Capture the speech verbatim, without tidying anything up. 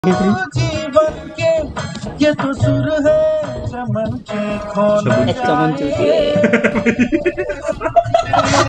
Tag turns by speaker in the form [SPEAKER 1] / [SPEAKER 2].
[SPEAKER 1] जीवन के ये तो सुर है चमन की खोना।